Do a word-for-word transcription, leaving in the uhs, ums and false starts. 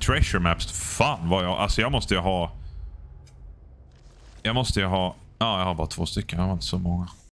treasure maps. Fan vad jag... Alltså jag måste ju ha... Jag måste ju ha... Ja, jag har bara två stycken. Jag har inte så många.